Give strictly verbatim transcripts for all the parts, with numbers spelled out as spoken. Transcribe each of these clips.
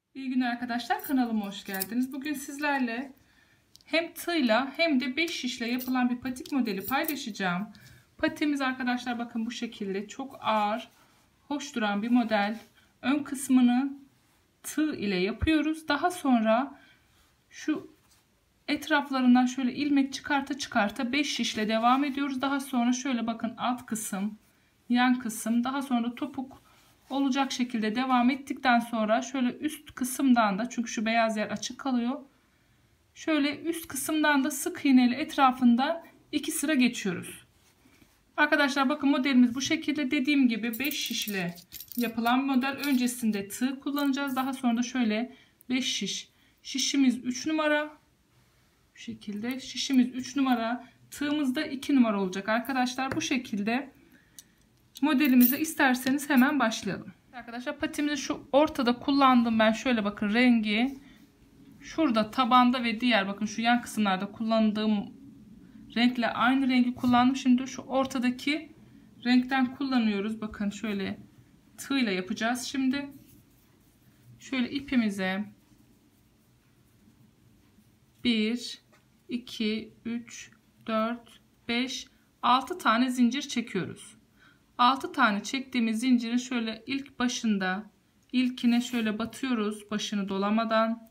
İyi günler arkadaşlar, kanalıma hoş geldiniz. Bugün sizlerle hem tığla hem de beş şişle yapılan bir patik modeli paylaşacağım. Patiğimiz arkadaşlar bakın bu şekilde çok ağır, hoş duran bir model. Ön kısmını tığ ile yapıyoruz. Daha sonra şu etraflarından şöyle ilmek çıkarta çıkarta beş şişle devam ediyoruz. Daha sonra şöyle bakın alt kısım, yan kısım, daha sonra topuk olacak şekilde devam ettikten sonra şöyle üst kısımdan da, çünkü şu beyaz yer açık kalıyor, şöyle üst kısımdan da sık iğneyle etrafından iki sıra geçiyoruz. Arkadaşlar bakın modelimiz bu şekilde. Dediğim gibi beş şişle yapılan model. Öncesinde tığ kullanacağız. Daha sonra da şöyle beş şiş. Şişimiz üç numara. Bu şekilde şişimiz üç numara. Tığımız da iki numara olacak arkadaşlar. Bu şekilde modelimize isterseniz hemen başlayalım. Arkadaşlar patimizi şu ortada kullandım ben. Şöyle bakın rengi. Şurada tabanda ve diğer bakın şu yan kısımlarda kullandığım renkle aynı rengi kullandım. Şimdi şu ortadaki renkten kullanıyoruz. Bakın şöyle tığla yapacağız şimdi. Şöyle ipimize bir, iki, üç, dört, beş, altı tane zincir çekiyoruz. altı tane çektiğimiz zincirin şöyle ilk başında ilkine şöyle batıyoruz başını dolamadan.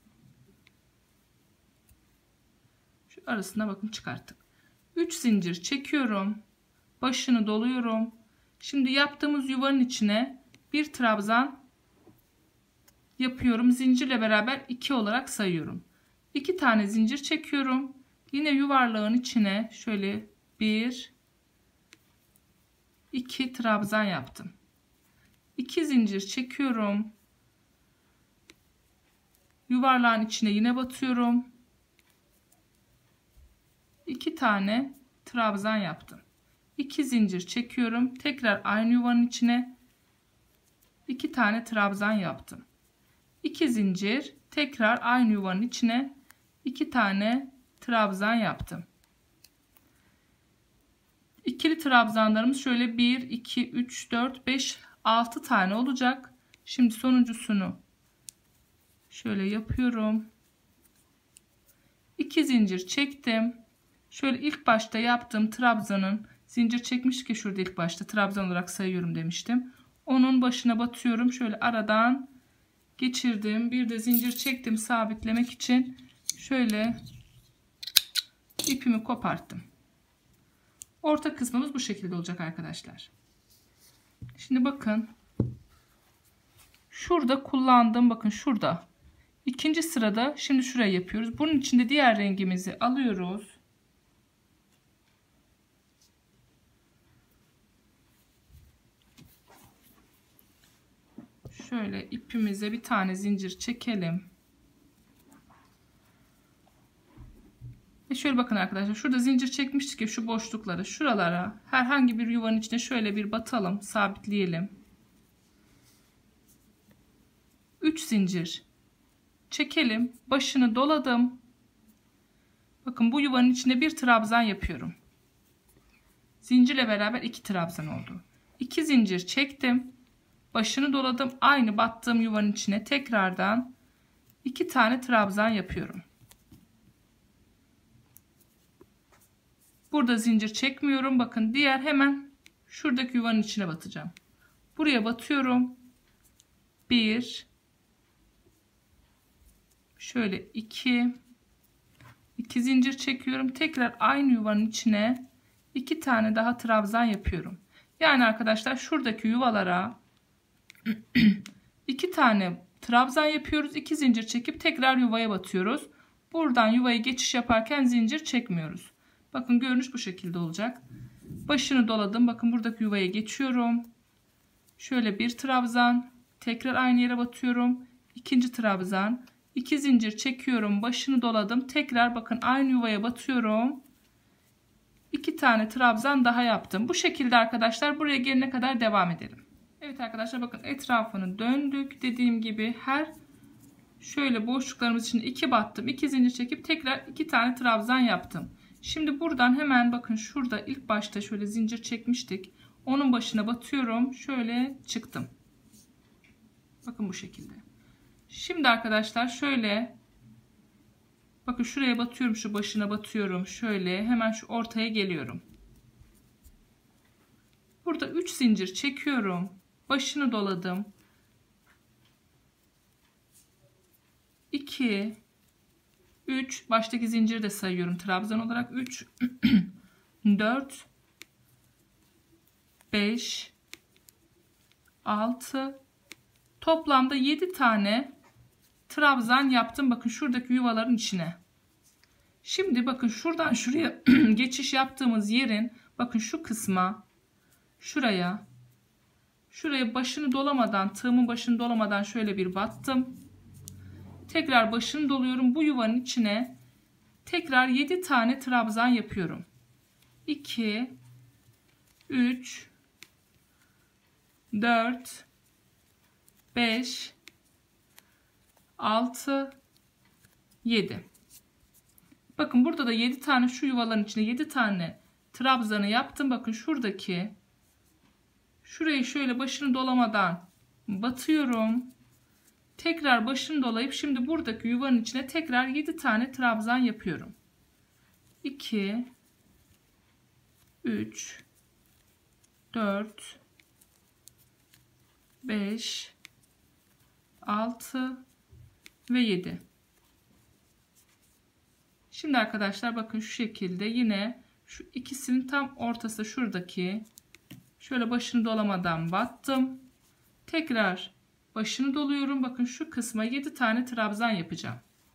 Şu arasına bakın çıkarttık. üç zincir çekiyorum. Başını doluyorum. Şimdi yaptığımız yuvanın içine bir trabzan yapıyorum. Zincirle beraber iki olarak sayıyorum. iki tane zincir çekiyorum. Yine yuvarlağın içine şöyle bir, iki trabzan yaptım. iki zincir çekiyorum. Yuvarlağın içine yine batıyorum. iki tane trabzan yaptım. iki zincir çekiyorum. Tekrar aynı yuvanın içine iki tane trabzan yaptım. iki zincir, tekrar aynı yuvanın içine iki tane trabzan yaptım. İkili trabzanlarımız şöyle bir, iki, üç, dört, beş, altı tane olacak. Şimdi sonuncusunu şöyle yapıyorum. iki zincir çektim. Şöyle ilk başta yaptığım trabzanın zincir çekmiş ki şurada ilk başta trabzan olarak sayıyorum demiştim. Onun başına batıyorum. Şöyle aradan geçirdim. Bir de zincir çektim sabitlemek için. Şöyle ipimi koparttım. Orta kısmımız bu şekilde olacak arkadaşlar. Şimdi bakın. Şurada kullandığım bakın şurada. İkinci sırada şimdi şuraya yapıyoruz. Bunun içinde diğer rengimizi alıyoruz. Şöyle ipimize bir tane zincir çekelim. Ve şöyle bakın arkadaşlar. Şurada zincir çekmiştik ya şu boşluklara, şuralara herhangi bir yuvanın içine şöyle bir batalım, sabitleyelim. üç zincir çekelim. Başını doladım. Bakın bu yuvanın içine bir trabzan yapıyorum. Zincirle beraber iki trabzan oldu. iki zincir çektim. Başını doladım. Aynı battığım yuvanın içine tekrardan iki tane trabzan yapıyorum. Burada zincir çekmiyorum. Bakın diğer hemen şuradaki yuvanın içine batacağım. Buraya batıyorum. bir, şöyle iki, iki zincir çekiyorum. Tekrar aynı yuvanın içine iki tane daha trabzan yapıyorum. Yani arkadaşlar şuradaki yuvalara iki tane trabzan yapıyoruz. iki zincir çekip tekrar yuvaya batıyoruz. Buradan yuvaya geçiş yaparken zincir çekmiyoruz. Bakın görünüş bu şekilde olacak. Başını doladım. Bakın buradaki yuvaya geçiyorum. Şöyle bir trabzan. Tekrar aynı yere batıyorum. İkinci trabzan. iki zincir çekiyorum. Başını doladım. Tekrar bakın aynı yuvaya batıyorum. iki tane trabzan daha yaptım. Bu şekilde arkadaşlar buraya gelene kadar devam edelim. Evet arkadaşlar bakın etrafını döndük. Dediğim gibi her şöyle boşluklarımız için iki battım. iki zincir çekip tekrar iki tane trabzan yaptım. Şimdi buradan hemen bakın şurada ilk başta şöyle zincir çekmiştik. Onun başına batıyorum. Şöyle çıktım. Bakın bu şekilde. Şimdi arkadaşlar şöyle bakın şuraya batıyorum, şu başına batıyorum. Şöyle hemen şu ortaya geliyorum. Burada üç zincir çekiyorum. Başını doladım. iki üç, baştaki zinciri de sayıyorum trabzan olarak. üç dört beş altı, toplamda yedi tane trabzan yaptım. Bakın şuradaki yuvaların içine. Şimdi bakın şuradan şuraya geçiş yaptığımız yerin bakın şu kısma, şuraya şuraya başını dolamadan, tığımın başını dolamadan şöyle bir battım. Tekrar başını doluyorum. Bu yuvanın içine tekrar yedi tane trabzan yapıyorum. iki üç dört beş altı yedi. Bakın burada da yedi tane, şu yuvaların içine yedi tane trabzanı yaptım. Bakın şuradaki şurayı şöyle başını dolamadan batıyorum. Tekrar başını dolayıp şimdi buradaki yuvanın içine tekrar yedi tane trabzan yapıyorum. iki üç dört beş altı ve yedi. Şimdi arkadaşlar bakın şu şekilde yine şu ikisinin tam ortası, şuradaki şöyle başını dolamadan battım. Tekrar başını doluyorum. Bakın şu kısma yedi tane trabzan yapacağım.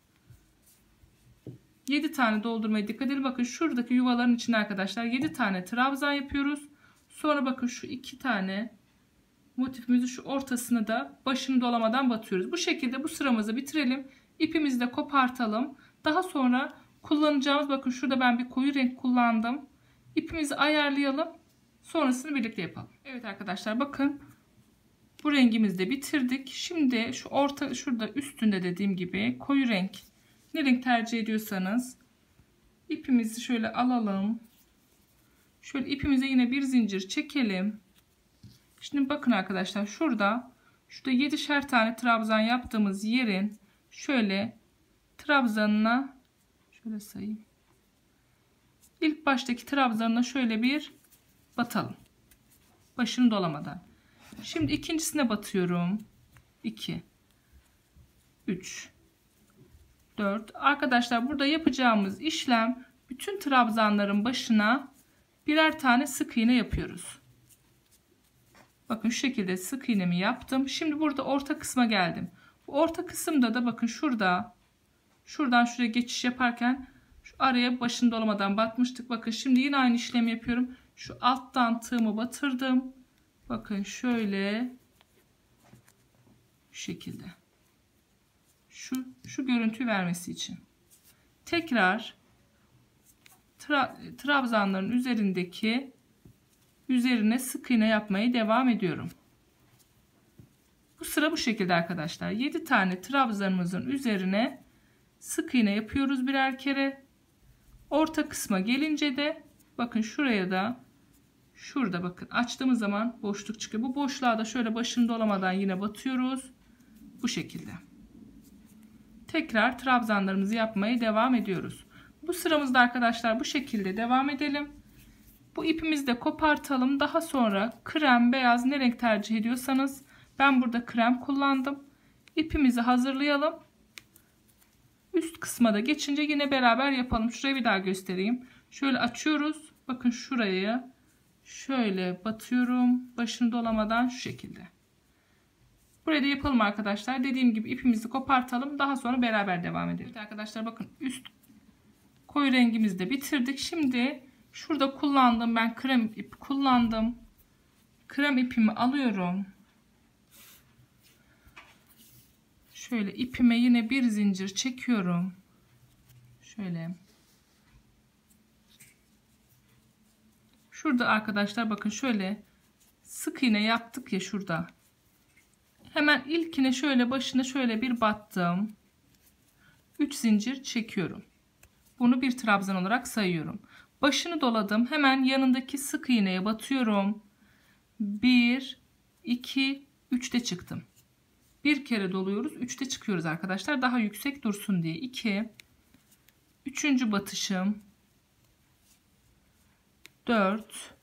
yedi tane doldurmaya dikkat edin. Bakın şuradaki yuvaların içine arkadaşlar yedi tane trabzan yapıyoruz. Sonra bakın şu iki tane motifimizi şu ortasına da başını dolamadan batıyoruz. Bu şekilde bu sıramızı bitirelim. İpimizi de kopartalım. Daha sonra kullanacağımız, bakın şurada ben bir koyu renk kullandım. İpimizi ayarlayalım. Sonrasını birlikte yapalım. Evet arkadaşlar bakın bu rengimizi de bitirdik. Şimdi şu orta, şurada üstünde dediğim gibi koyu renk, ne renk tercih ediyorsanız ipimizi şöyle alalım. Şöyle ipimize yine bir zincir çekelim. Şimdi bakın arkadaşlar şurada şurada yedişer tane trabzan yaptığımız yerin şöyle trabzanına şöyle sayayım. İlk baştaki trabzanına şöyle bir batalım. Başını dolamadan. Şimdi ikincisine batıyorum. iki üç dört. Arkadaşlar burada yapacağımız işlem, bütün trabzanların başına birer tane sık iğne yapıyoruz. Bakın şu şekilde sık iğnemi yaptım. Şimdi burada orta kısma geldim. Bu orta kısımda da bakın şurada, şuradan şuraya geçiş yaparken şu araya başını dolamadan batmıştık. Bakın şimdi yine aynı işlemi yapıyorum. Şu alttan tığımı batırdım. Bakın şöyle şu şekilde. Şu şu görüntüyü vermesi için. Tekrar tra, trabzanların üzerindeki üzerine sık iğne yapmaya devam ediyorum. Bu sıra bu şekilde arkadaşlar. yedi tane trabzanımızın üzerine sık iğne yapıyoruz birer kere. Orta kısma gelince de bakın şuraya da, şurada bakın açtığımız zaman boşluk çıkıyor. Bu boşluğa da şöyle başını dolamadan yine batıyoruz. Bu şekilde. Tekrar trabzanlarımızı yapmaya devam ediyoruz. Bu sıramızda arkadaşlar bu şekilde devam edelim. Bu ipimizi de kopartalım. Daha sonra krem, beyaz, ne renk tercih ediyorsanız, ben burada krem kullandım. İpimizi hazırlayalım. Üst kısma da geçince yine beraber yapalım. Şurayı bir daha göstereyim. Şöyle açıyoruz. Bakın şurayı şöyle batıyorum. Başını dolamadan şu şekilde. Burayı da yapalım arkadaşlar. Dediğim gibi ipimizi kopartalım. Daha sonra beraber devam edelim. Evet arkadaşlar bakın üst koyu rengimizi de bitirdik. Şimdi şurada kullandım, ben krem ip kullandım. Krem ipimi alıyorum. Şöyle ipime yine bir zincir çekiyorum. Şöyle. Şurada arkadaşlar bakın şöyle sık iğne yaptık ya şurada. Hemen ilkine şöyle başına şöyle bir battım. üç zincir çekiyorum. Bunu bir trabzan olarak sayıyorum. Başını doladım. Hemen yanındaki sık iğneye batıyorum. bir, iki, üçte çıktım. Bir kere doluyoruz. üçte çıkıyoruz arkadaşlar. Daha yüksek dursun diye. iki. Üçüncü batışım. dört.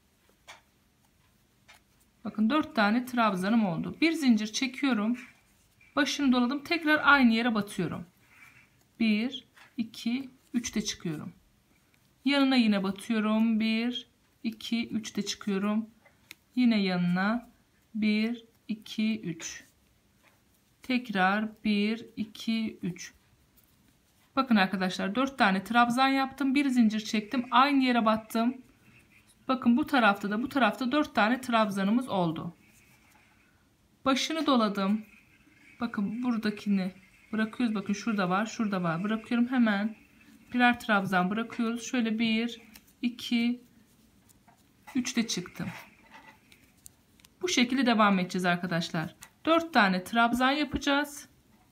Bakın dört tane trabzanım oldu. Bir zincir çekiyorum. Başını doladım. Tekrar aynı yere batıyorum. bir, iki, üçte çıkıyorum. Yanına yine batıyorum. bir, iki, üçte çıkıyorum. Yine yanına bir, iki, üç. Tekrar bir, iki, üç. Bakın arkadaşlar dört tane trabzan yaptım. Bir zincir çektim. Aynı yere battım. Bakın bu tarafta da bu tarafta dört tane trabzanımız oldu. Başını doladım. Bakın buradakini bırakıyoruz. Bakın şurada var, şurada var. Bırakıyorum hemen. Birer trabzan bırakıyoruz. Şöyle bir, iki, üçte çıktım. Bu şekilde devam edeceğiz arkadaşlar. dört tane trabzan yapacağız.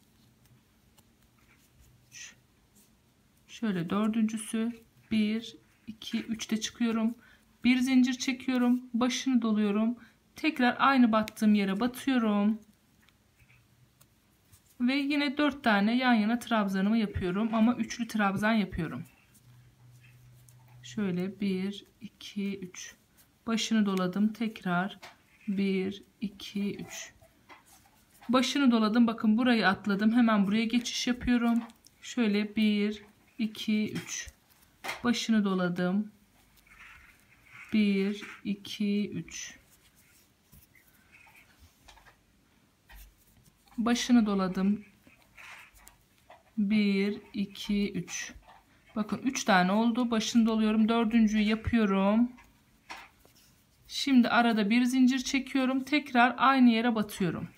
Şöyle dördüncüsü bir, iki, üçte çıkıyorum. Bir zincir çekiyorum. Başını doluyorum. Tekrar aynı battığım yere batıyorum. Ve yine dört tane yan yana trabzanımı yapıyorum. Ama üçlü trabzan yapıyorum. Şöyle bir, iki, üç. Başını doladım. Tekrar bir, iki, üç. Başını doladım. Bakın burayı atladım. Hemen buraya geçiş yapıyorum. Şöyle bir, iki, üç. Başını doladım. bir, iki, üç. Başını doladım. bir, iki, üç. Bakın üç tane oldu. Başını doluyorum. Dördüncüyü yapıyorum. Şimdi arada bir zincir çekiyorum. Tekrar aynı yere batıyorum.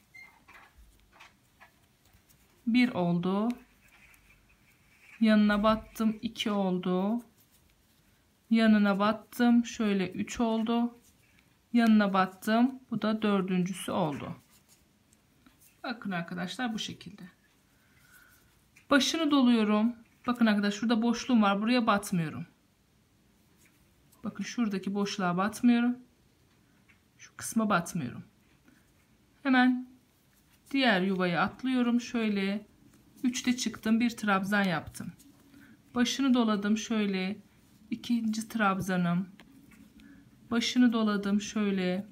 bir oldu. Yanına battım. iki oldu. Yanına battım. Şöyle üç oldu. Yanına battım. Bu da dördüncüsü oldu. Bakın arkadaşlar bu şekilde. Başını doluyorum. Bakın arkadaşlar şurada boşluğum var. Buraya batmıyorum. Bakın şuradaki boşluğa batmıyorum. Şu kısma batmıyorum. Hemen diğer yuvayı atlıyorum. Şöyle üçte çıktım. Bir trabzan yaptım. Başını doladım. Şöyle ikinci trabzanım. Başını doladım. Şöyle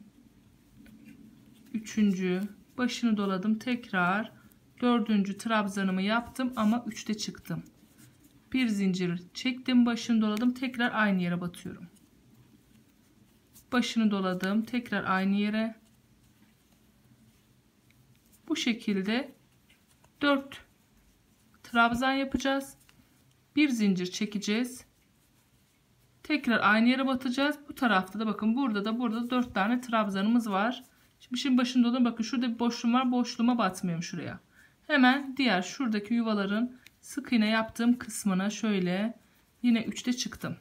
üçüncü. Başını doladım. Tekrar dördüncü trabzanımı yaptım ama üçte çıktım. Bir zincir çektim. Başını doladım. Tekrar aynı yere batıyorum. Başını doladım. Tekrar aynı yere. Bu şekilde dört trabzan yapacağız. Bir zincir çekeceğiz. Tekrar aynı yere batacağız. Bu tarafta da bakın burada da burada dört tane trabzanımız var. Şimdi, şimdi başını doladım. Bakın şurada bir boşluğum var. Boşluğuma batmıyorum şuraya. Hemen diğer şuradaki yuvaların sık iğne yaptığım kısmına şöyle yine üçte çıktım.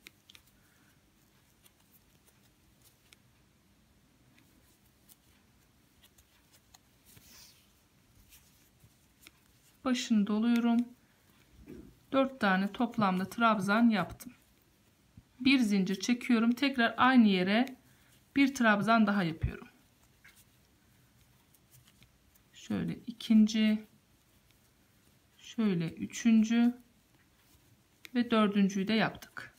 Başını doluyorum. dört tane toplamda trabzan yaptım. Bir zincir çekiyorum. Tekrar aynı yere bir trabzan daha yapıyorum. Şöyle ikinci, şöyle üçüncü ve dördüncüyü de yaptık.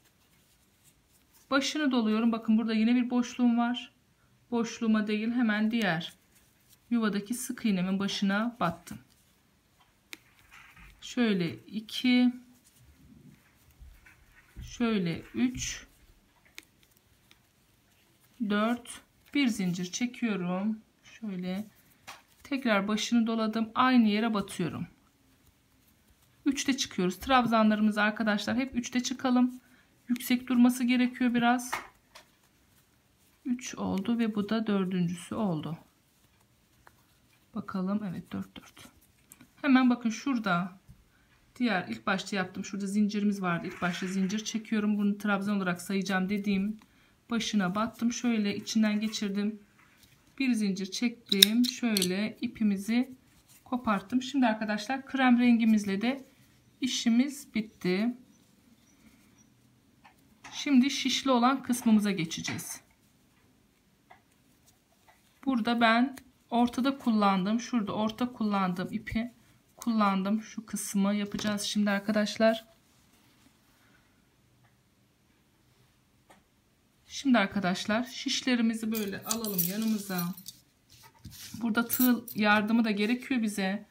Başını doluyorum. Bakın burada yine bir boşluğum var. Boşluğuma değil hemen diğer yuvadaki sık iğnemin başına battım. Şöyle iki, şöyle üç, dört, bir zincir çekiyorum. Şöyle tekrar başını doladım. Aynı yere batıyorum. üçte çıkıyoruz. Trabzanlarımız arkadaşlar hep üçte çıkalım. Yüksek durması gerekiyor biraz. üç oldu ve bu da dördüncüsü oldu. Bakalım. Evet dört dört. Hemen bakın şurada diğer ilk başta yaptım. Şurada zincirimiz vardı. İlk başta zincir çekiyorum. Bunu trabzan olarak sayacağım dediğim başına battım. Şöyle içinden geçirdim. Bir zincir çektim. Şöyle ipimizi koparttım. Şimdi arkadaşlar krem rengimizle de işimiz bitti. Şimdi şişli olan kısmımıza geçeceğiz. Burada ben ortada kullandım. Şurada orta kullandığım ipi kullandım. Şu kısmı yapacağız şimdi arkadaşlar. Şimdi arkadaşlar şişlerimizi böyle alalım yanımıza. Burada tığ yardımı da gerekiyor bize.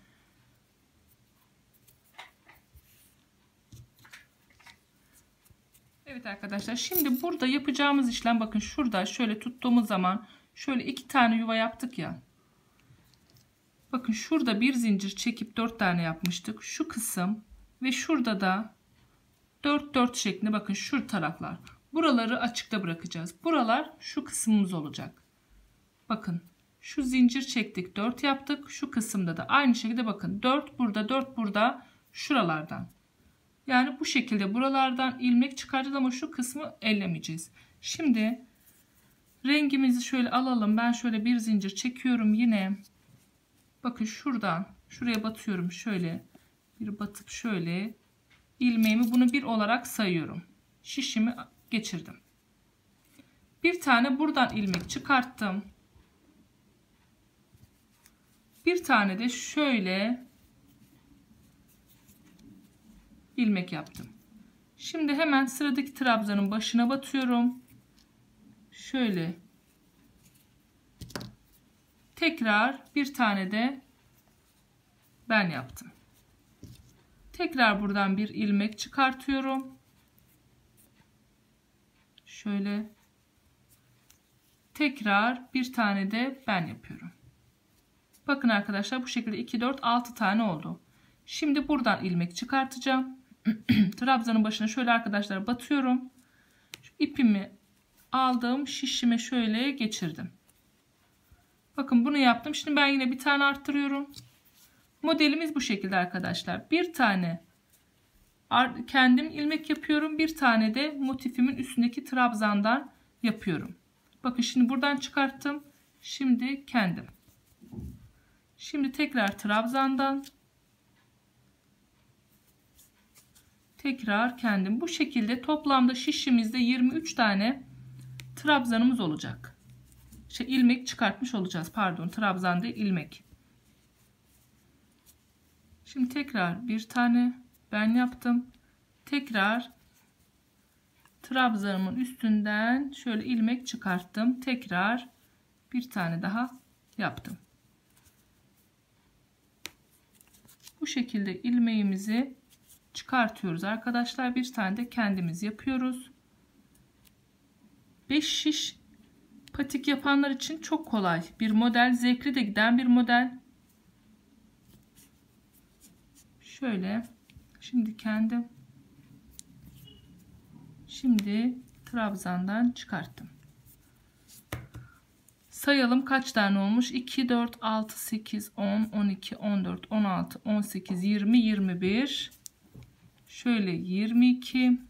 Evet arkadaşlar, şimdi burada yapacağımız işlem, bakın şurada şöyle tuttuğumuz zaman şöyle iki tane yuva yaptık ya. Bakın şurada bir zincir çekip dört tane yapmıştık. Şu kısım ve şurada da dört dört şeklinde, bakın şu taraflar. Buraları açıkta bırakacağız. Buralar şu kısmımız olacak. Bakın şu zincir çektik, dört yaptık. Şu kısımda da aynı şekilde bakın dört burada, dört burada, şuralardan. Yani bu şekilde buralardan ilmek çıkaracağız ama şu kısmı ellemeyeceğiz. Şimdi rengimizi şöyle alalım. Ben şöyle bir zincir çekiyorum yine. Bakın şuradan şuraya batıyorum. Şöyle bir batıp şöyle ilmeğimi, bunu bir olarak sayıyorum. Şişimi geçirdim. Bir tane buradan ilmek çıkarttım. Bir tane de şöyle ilmek yaptım. Şimdi hemen sıradaki trabzanın başına batıyorum. Şöyle tekrar bir tane de ben yaptım. Tekrar buradan bir ilmek çıkartıyorum. Şöyle tekrar bir tane de ben yapıyorum. Bakın arkadaşlar, bu şekilde iki dört altı tane oldu. Şimdi buradan ilmek çıkartacağım. Trabzanın başına şöyle arkadaşlar batıyorum. Şu ipimi aldım, şişime şöyle geçirdim. Bakın bunu yaptım. Şimdi ben yine bir tane arttırıyorum. Modelimiz bu şekilde arkadaşlar. Bir tane kendim ilmek yapıyorum. Bir tane de motifimin üstündeki trabzandan yapıyorum. Bakın şimdi buradan çıkarttım. Şimdi kendim. Şimdi tekrar trabzandan. Tekrar kendim. Bu şekilde toplamda şişimizde yirmi üç tane trabzanımız olacak. Şey, ilmek çıkartmış olacağız. Pardon, trabzan değil, ilmek. Şimdi tekrar bir tane ben yaptım. Tekrar trabzanımın üstünden şöyle ilmek çıkarttım. Tekrar bir tane daha yaptım. Bu şekilde ilmeğimizi çıkartıyoruz arkadaşlar. Bir tane de kendimiz yapıyoruz. beş şiş patik yapanlar için çok kolay bir model, zevkli de giden bir model. Şöyle şimdi kendim şimdi trabzandan çıkarttım. Sayalım kaç tane olmuş? iki dört altı sekiz on on iki on dört on altı on sekiz yirmi yirmi bir, şöyle yirmi iki,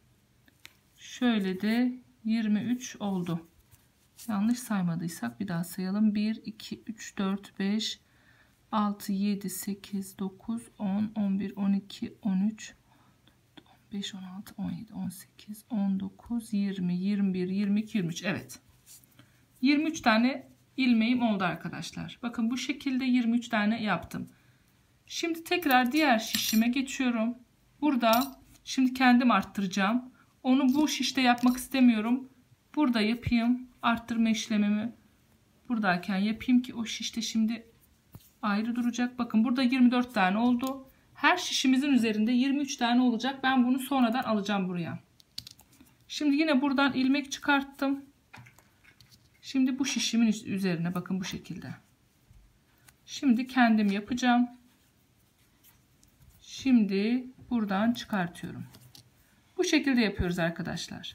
şöyle de yirmi üç oldu. Yanlış saymadıysak bir daha sayalım. bir iki üç dört beş altı yedi sekiz dokuz on on bir on iki on üç on beş on altı on yedi on sekiz on dokuz yirmi yirmi bir yirmi iki yirmi üç. Evet, yirmi üç tane ilmeğim oldu arkadaşlar. Bakın bu şekilde yirmi üç tane yaptım. Şimdi tekrar diğer şişime geçiyorum. Burada şimdi kendim arttıracağım. Onu bu şişte yapmak istemiyorum. Burada yapayım. Arttırma işlemimi buradayken yapayım ki o şişte şimdi ayrı duracak. Bakın burada yirmi dört tane oldu. Her şişimizin üzerinde yirmi üç tane olacak. Ben bunu sonradan alacağım buraya. Şimdi yine buradan ilmek çıkarttım. Şimdi bu şişimin üzerine bakın bu şekilde. Şimdi kendim yapacağım. Şimdi buradan çıkartıyorum. Bu şekilde yapıyoruz arkadaşlar.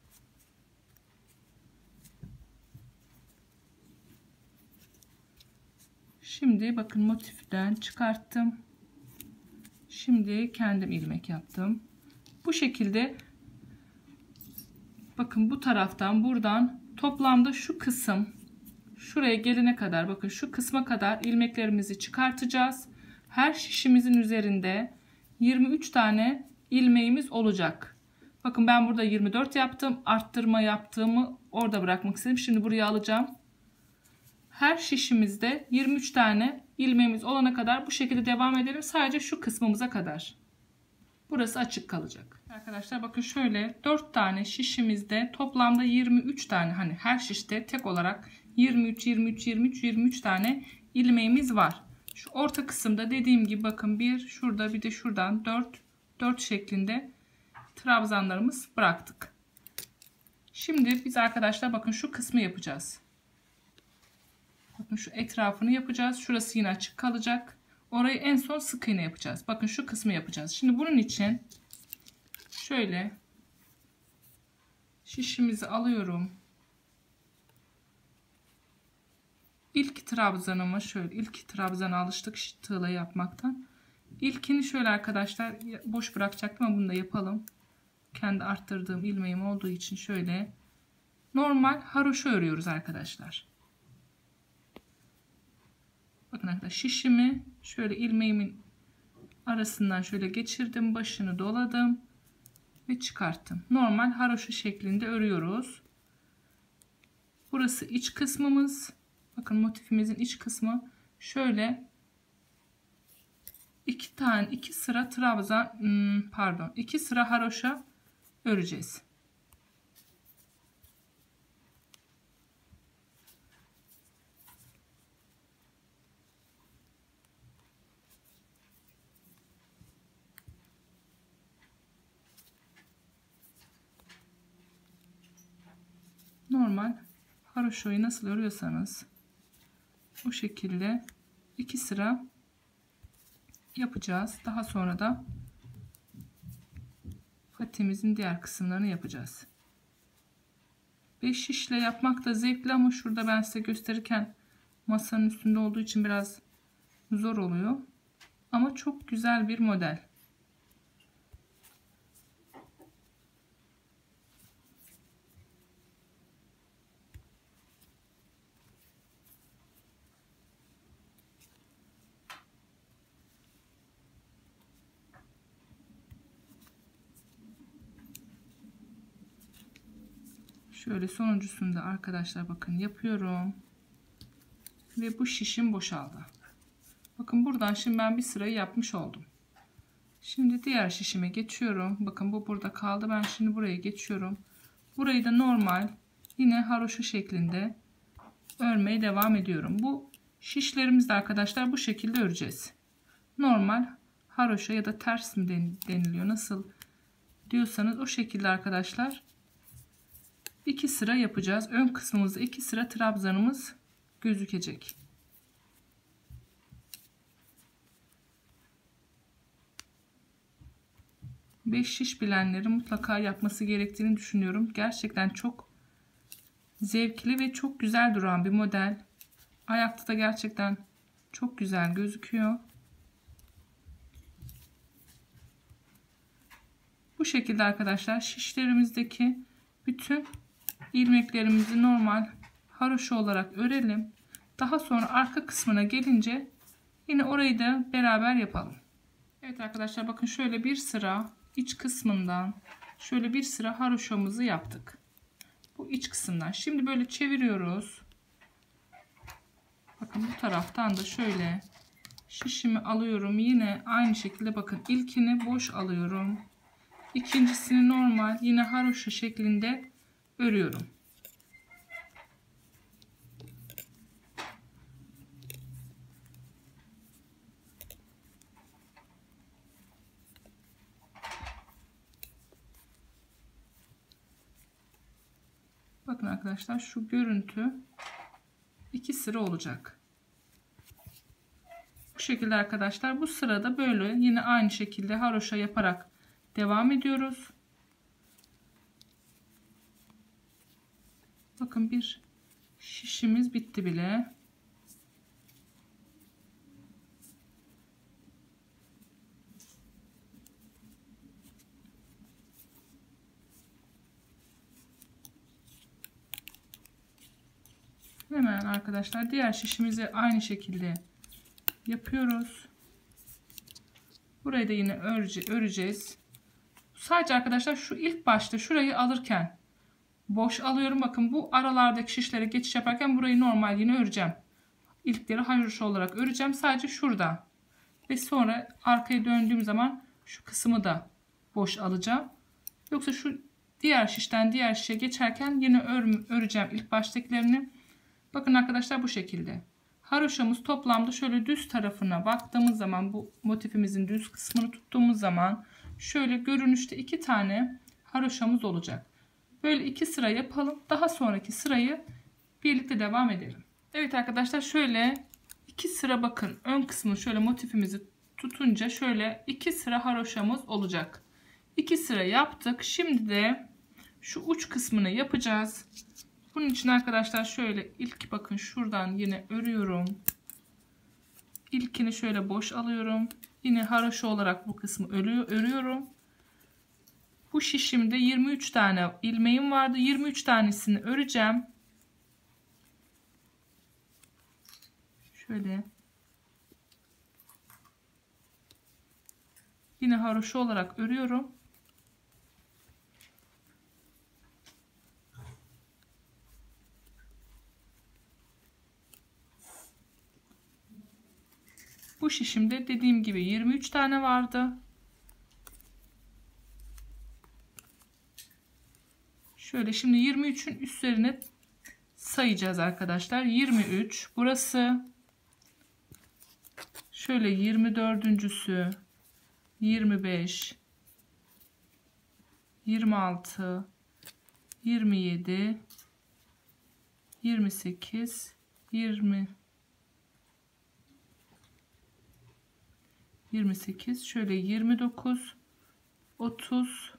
Şimdi bakın motiften çıkarttım. Şimdi kendim ilmek yaptım. Bu şekilde bakın bu taraftan buradan toplamda şu kısım şuraya gelene kadar, bakın şu kısma kadar ilmeklerimizi çıkartacağız. Her şişimizin üzerinde yirmi üç tane ilmeğimiz olacak. Bakın ben burada yirmi dört yaptım. Arttırma yaptığımı orada bırakmak istedim. Şimdi buraya alacağım. Her şişimizde yirmi üç tane ilmeğimiz olana kadar bu şekilde devam edelim. Sadece şu kısmımıza kadar. Burası açık kalacak. Arkadaşlar bakın şöyle dört tane şişimizde toplamda yirmi üç tane, hani her şişte tek olarak yirmi üç yirmi üç yirmi üç yirmi üç tane ilmeğimiz var. Şu orta kısımda dediğim gibi bakın bir şurada bir de şuradan dört dört şeklinde trabzanlarımız bıraktık. Şimdi biz arkadaşlar bakın şu kısmı yapacağız. Bakın şu etrafını yapacağız. Şurası yine açık kalacak. Orayı en son sık iğne yapacağız. Bakın şu kısmı yapacağız. Şimdi bunun için şöyle şişimizi alıyorum. İlk trabzanıma şöyle ilk trabzana alıştık tığla yapmaktan. İlkini şöyle arkadaşlar boş bırakacaktım ama bunu da yapalım. Kendi arttırdığım ilmeğim olduğu için şöyle normal haroşa örüyoruz arkadaşlar. Bakın arkadaşlar şişimi şöyle ilmeğimin arasından şöyle geçirdim, başını doladım ve çıkarttım. Normal haroşa şeklinde örüyoruz. Burası iç kısmımız. Bakın motifimizin iç kısmı şöyle iki tane iki sıra trabzan pardon iki sıra haroşa öreceğiz. Normal haroşayı nasıl örüyorsanız o şekilde iki sıra yapacağız. Daha sonra da patimizin diğer kısımlarını yapacağız. beş şişle yapmak da zevkli ama şurada ben size gösterirken masanın üstünde olduğu için biraz zor oluyor. Ama çok güzel bir model. Şöyle sonuncusunu da arkadaşlar bakın yapıyorum. Ve bu şişim boşaldı. Bakın buradan şimdi ben bir sırayı yapmış oldum. Şimdi diğer şişime geçiyorum. Bakın bu burada kaldı. Ben şimdi buraya geçiyorum. Burayı da normal yine haroşa şeklinde örmeye devam ediyorum. Bu şişlerimizi de arkadaşlar bu şekilde öreceğiz. Normal haroşa ya da ters mi deniliyor nasıl diyorsanız o şekilde arkadaşlar iki sıra yapacağız. Ön kısmımızda iki sıra trabzanımız gözükecek. beş şiş bilenlerin mutlaka yapması gerektiğini düşünüyorum. Gerçekten çok zevkli ve çok güzel duran bir model. Ayakta da gerçekten çok güzel gözüküyor. Bu şekilde arkadaşlar şişlerimizdeki bütün ilmeklerimizi normal haroşa olarak örelim. Daha sonra arka kısmına gelince yine orayı da beraber yapalım. Evet arkadaşlar bakın şöyle bir sıra iç kısmından şöyle bir sıra haroşamızı yaptık. Bu iç kısımdan. Şimdi böyle çeviriyoruz. Bakın bu taraftan da şöyle şişimi alıyorum. Yine aynı şekilde bakın ilkini boş alıyorum. İkincisini normal yine haroşa şeklinde örüyorum. Bakın arkadaşlar şu görüntü iki sıra olacak. Bu şekilde arkadaşlar bu sırada böyle yine aynı şekilde haroşa yaparak devam ediyoruz. Bakın bir şişimiz bitti bile. Hemen arkadaşlar diğer şişimizi aynı şekilde yapıyoruz. Burayı da yine örece, öreceğiz. Sadece arkadaşlar şu ilk başta şurayı alırken boş alıyorum. Bakın bu aralardaki şişlere geçiş yaparken burayı normal yine öreceğim. ilkleri haroşa olarak öreceğim. Sadece şurada. Ve sonra arkaya döndüğüm zaman şu kısmı da boş alacağım. Yoksa şu diğer şişten diğer şişe geçerken yine ör, öreceğim ilk baştakilerini. Bakın arkadaşlar bu şekilde. Haroşamız toplamda şöyle düz tarafına baktığımız zaman, bu motifimizin düz kısmını tuttuğumuz zaman şöyle görünüşte iki tane haroşamız olacak. Böyle iki sıra yapalım. Daha sonraki sırayı birlikte devam edelim. Evet arkadaşlar, şöyle iki sıra, bakın ön kısmı şöyle motifimizi tutunca şöyle iki sıra haroşamız olacak. iki sıra yaptık. Şimdi de şu uç kısmını yapacağız. Bunun için arkadaşlar şöyle ilk, bakın şuradan yine örüyorum. İlkini şöyle boş alıyorum. Yine haroşa olarak bu kısmı örüyorum. Bu şişimde yirmi üç tane ilmeğim vardı. yirmi üç tanesini öreceğim. Şöyle. Yine haroşa olarak örüyorum. Bu şişimde dediğim gibi yirmi üç tane vardı. Şöyle şimdi yirmi üçün üstlerine sayacağız arkadaşlar. yirmi üç burası. Şöyle yirmi dördüncüsü, yirmi beş, yirmi altı, yirmi yedi, yirmi sekiz, yirmi, yirmi sekiz, şöyle yirmi dokuz, otuz,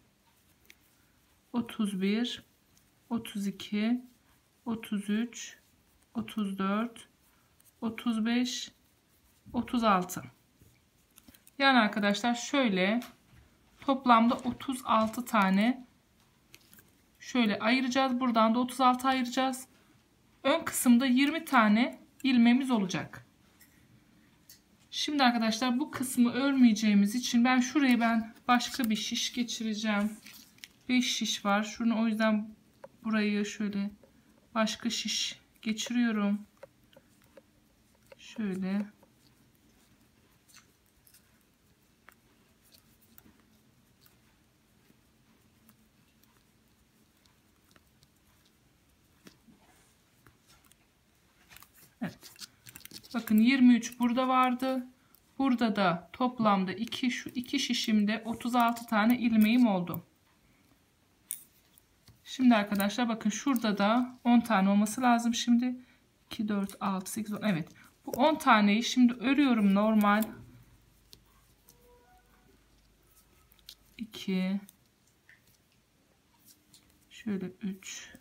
otuz bir, otuz iki, otuz üç, otuz dört, otuz beş, otuz altı. Yani arkadaşlar şöyle toplamda otuz altı tane şöyle ayıracağız. Buradan da otuz altı ayıracağız. Ön kısımda yirmi tane ilmeğimiz olacak. Şimdi arkadaşlar bu kısmı örmeyeceğimiz için ben şuraya ben başka bir şiş geçireceğim. beş şiş var. Şunu o yüzden burayı şöyle başka şiş geçiriyorum. Şöyle. Evet. Bakın yirmi üç burada vardı. Burada da toplamda iki, şu iki şişimde otuz altı tane ilmeğim oldu. Şimdi arkadaşlar bakın şurada da on tane olması lazım. Şimdi iki, dört, altı, sekiz, on. Evet. Bu on taneyi şimdi örüyorum normal. iki, şöyle üç,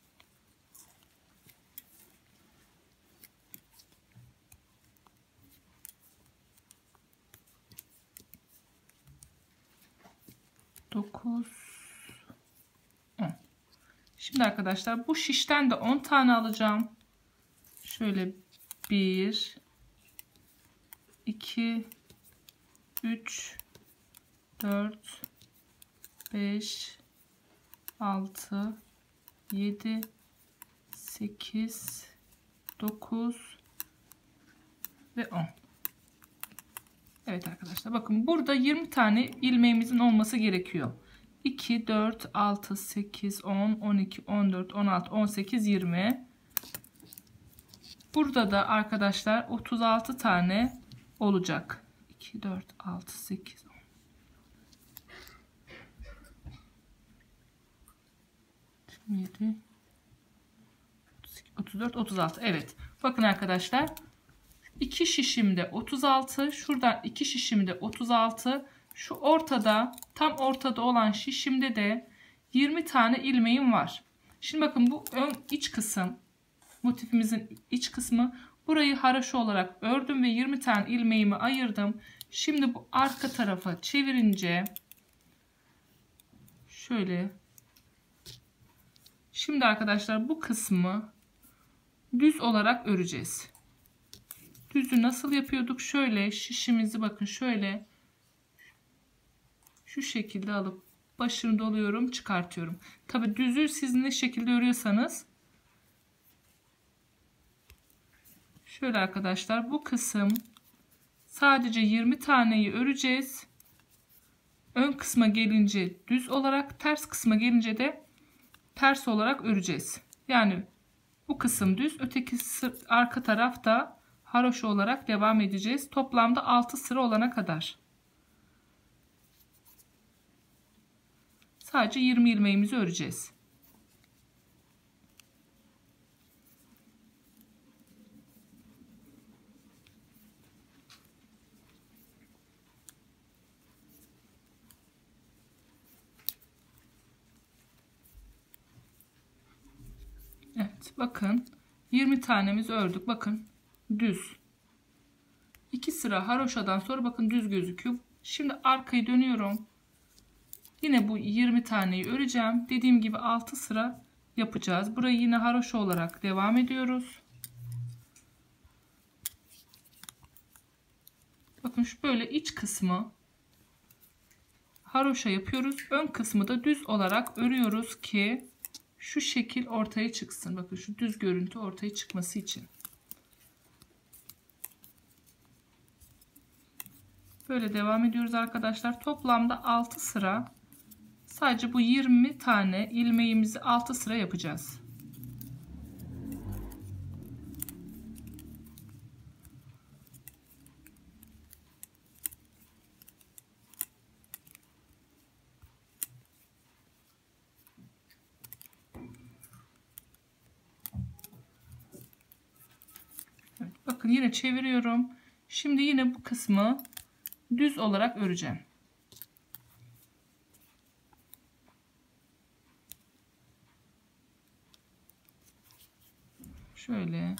dokuz, on. Şimdi arkadaşlar bu şişten de on tane alacağım. Şöyle bir, iki, üç, dört, beş, altı, yedi, sekiz, dokuz ve on. Evet arkadaşlar bakın burada yirmi tane ilmeğimizin olması gerekiyor. iki, dört, altı, sekiz, on, on iki, on dört, on altı, on sekiz, yirmi. Burada da arkadaşlar otuz altı tane olacak. iki, dört, altı, sekiz, on. yedi, otuz dört, otuz altı. Evet. Bakın arkadaşlar. iki şişimde otuz altı. Şuradan iki şişimde otuz altı. Şu ortada, tam ortada olan şişimde de yirmi tane ilmeğim var. Şimdi bakın bu ön iç kısım, motifimizin iç kısmı, burayı haroşa olarak ördüm ve yirmi tane ilmeğimi ayırdım. Şimdi bu arka tarafa çevirince şöyle, şimdi arkadaşlar bu kısmı düz olarak öreceğiz. Düzü nasıl yapıyorduk? Şöyle şişimizi bakın şöyle şu şekilde alıp başını doluyorum, çıkartıyorum. Tabi düzü siz ne şekilde örüyorsanız Şöyle arkadaşlar, bu kısım sadece yirmi taneyi öreceğiz. Ön kısma gelince düz olarak, ters kısma gelince de ters olarak öreceğiz. Yani bu kısım düz, öteki arka tarafta haroşa olarak devam edeceğiz. Toplamda altı sıra olana kadar. Sadece yirmi ilmeğimizi öreceğiz. Evet, bakın yirmi tanemizi ördük. Bakın düz. iki sıra haroşadan sonra bakın düz gözüküyor. Şimdi arkayı dönüyorum. Yine bu yirmi taneyi öreceğim. Dediğim gibi altı sıra yapacağız. Burayı yine haroşa olarak devam ediyoruz. Bakın şu böyle iç kısmı haroşa yapıyoruz. Ön kısmı da düz olarak örüyoruz ki şu şekil ortaya çıksın. Bakın şu düz görüntü ortaya çıkması için. Böyle devam ediyoruz arkadaşlar. Toplamda altı sıra. Sadece bu yirmi tane ilmeğimizi altı sıra yapacağız. Evet, bakın yine çeviriyorum. Şimdi yine bu kısmı düz olarak öreceğim. Şöyle.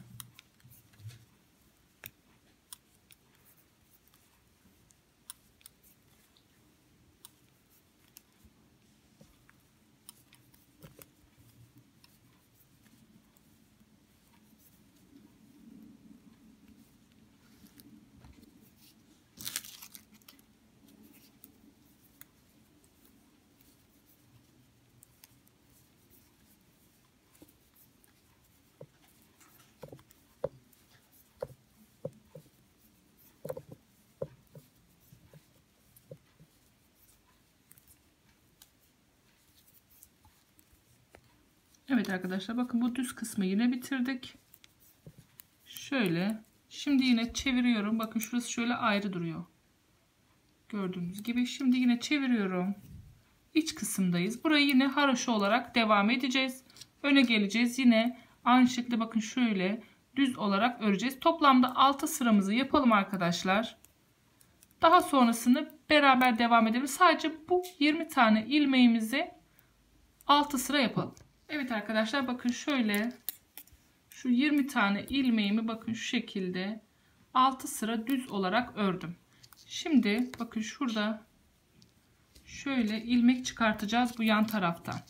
Evet arkadaşlar, bakın bu düz kısmı yine bitirdik. Şöyle. Şimdi yine çeviriyorum. Bakın şurası şöyle ayrı duruyor. Gördüğünüz gibi. Şimdi yine çeviriyorum. İç kısımdayız. Burayı yine haroşa olarak devam edeceğiz. Öne geleceğiz. Yine aynı şekilde bakın şöyle düz olarak öreceğiz. Toplamda altı sıramızı yapalım arkadaşlar. Daha sonrasını beraber devam edelim. Sadece bu yirmi tane ilmeğimizi altı sıra yapalım. Evet arkadaşlar, bakın şöyle şu yirmi tane ilmeğimi bakın şu şekilde altı sıra düz olarak ördüm. Şimdi bakın şurada şöyle ilmek çıkartacağız bu yan taraftan.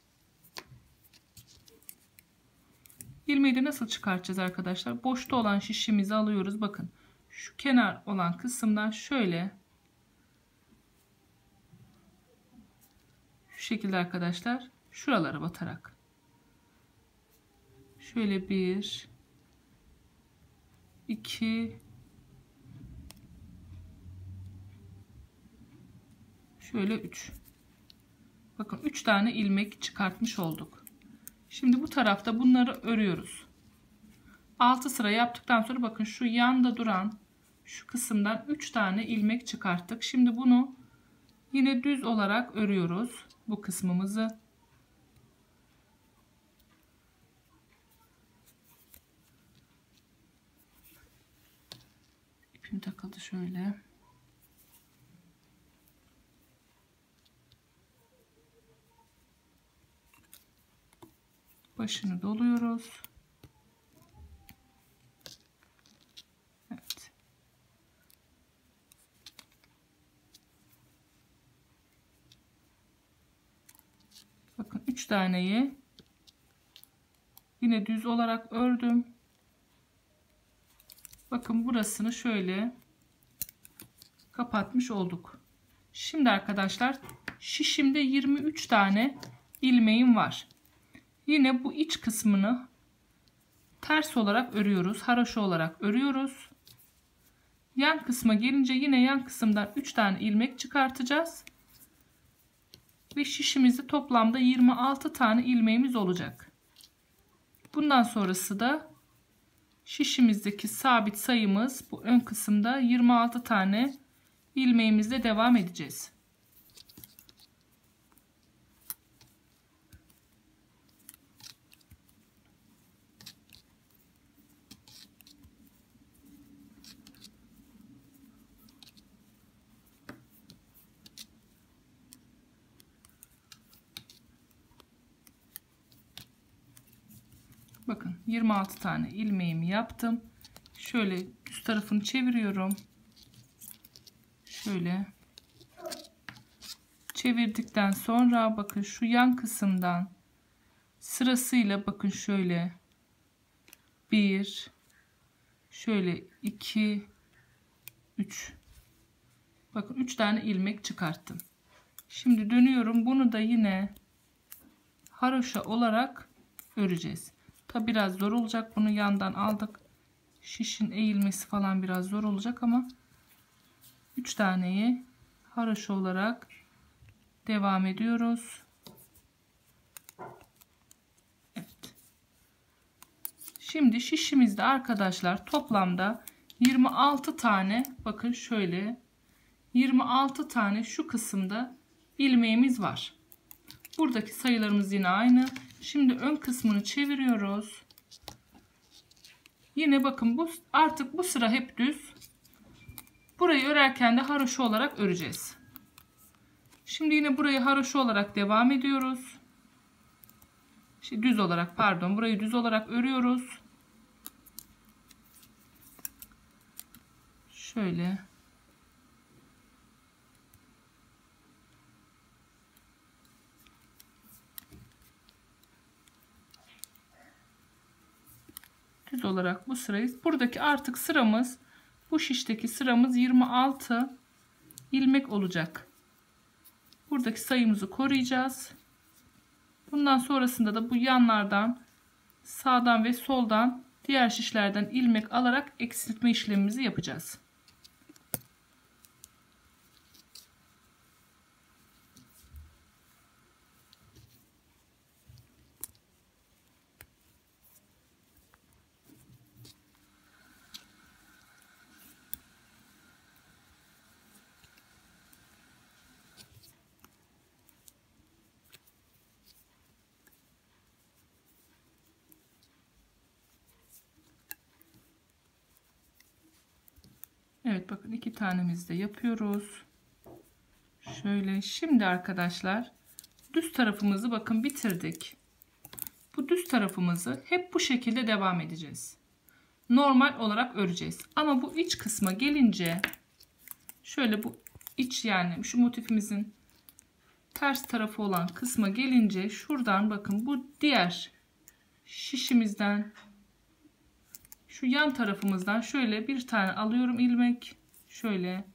İlmeği de nasıl çıkartacağız arkadaşlar? Boşta olan şişimizi alıyoruz. Bakın şu kenar olan kısımdan şöyle şu şekilde arkadaşlar şuralara batarak şöyle bir iki şöyle üç, bakın üç tane ilmek çıkartmış olduk. Şimdi bu tarafta bunları örüyoruz. altı sıra yaptıktan sonra bakın şu yanda duran şu kısımdan üç tane ilmek çıkarttık. Şimdi bunu yine düz olarak örüyoruz bu kısmımızı. İpim takıldı şöyle. Başını doluyoruz. Evet. Bakın üç taneyi yine düz olarak ördüm. Bakın burasını şöyle kapatmış olduk. Şimdi arkadaşlar şişimde yirmi üç tane ilmeğim var. Yine bu iç kısmını ters olarak örüyoruz. Haroşa olarak örüyoruz. Yan kısma gelince yine yan kısımdan üç tane ilmek çıkartacağız. Ve şişimizde toplamda yirmi altı tane ilmeğimiz olacak. Bundan sonrası da şişimizdeki sabit sayımız bu ön kısımda yirmi altı tane ilmeğimizle devam edeceğiz. Bakın yirmi altı tane ilmeğimi yaptım. Şöyle düz tarafını çeviriyorum. Şöyle çevirdikten sonra bakın şu yan kısımdan sırasıyla bakın şöyle bir, şöyle iki, üç. Bakın üç tane ilmek çıkarttım. Şimdi dönüyorum. Bunu da yine haroşa olarak öreceğiz. Tabi biraz zor olacak. Bunu yandan aldık. Şişin eğilmesi falan biraz zor olacak ama üç taneyi haroşa olarak devam ediyoruz. Evet. Şimdi şişimizde arkadaşlar toplamda yirmi altı tane, bakın şöyle yirmi altı tane şu kısımda ilmeğimiz var. Buradaki sayılarımız yine aynı. Şimdi ön kısmını çeviriyoruz. Yine bakın bu artık bu sıra hep düz. Burayı örerken de haroşa olarak öreceğiz. Şimdi yine burayı haroşa olarak devam ediyoruz. Şey, düz olarak pardon burayı düz olarak örüyoruz. Şöyle. Düz olarak bu sırayı, buradaki artık sıramız, bu şişteki sıramız yirmi altı ilmek olacak. Buradaki sayımızı koruyacağız. Bundan sonrasında da bu yanlardan sağdan ve soldan diğer şişlerden ilmek alarak eksiltme işlemimizi yapacağız. Evet bakın iki tanemizi de yapıyoruz. Şöyle şimdi arkadaşlar düz tarafımızı bakın bitirdik. Bu düz tarafımızı hep bu şekilde devam edeceğiz. Normal olarak öreceğiz. Ama bu iç kısma gelince şöyle bu iç yani şu motifimizin ters tarafı olan kısma gelince şuradan bakın bu diğer şişimizden şu yan tarafımızdan şöyle bir tane alıyorum ilmek. Şöyle.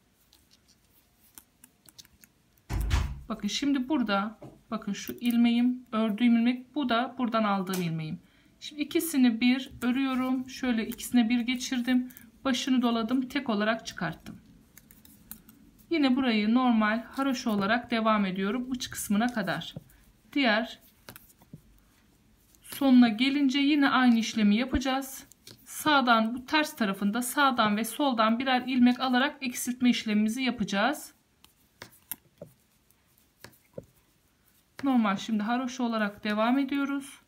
Bakın şimdi burada bakın şu ilmeğim, ördüğüm ilmek, bu da buradan aldığım ilmeğim. Şimdi ikisini bir örüyorum. Şöyle ikisine bir geçirdim. Başını doladım. Tek olarak çıkarttım. Yine burayı normal haroşa olarak devam ediyorum. Uç kısmına kadar. Diğer sonuna gelince yine aynı işlemi yapacağız. Sağdan bu ters tarafında sağdan ve soldan birer ilmek alarak eksiltme işlemimizi yapacağız. Normal şimdi haroşa olarak devam ediyoruz.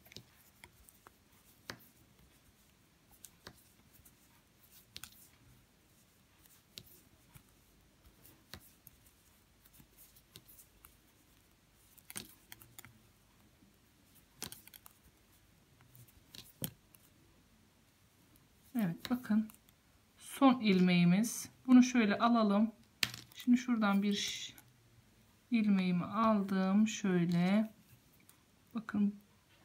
Evet bakın son ilmeğimiz. Bunu şöyle alalım. Şimdi şuradan bir ilmeğimi aldım. Şöyle bakın.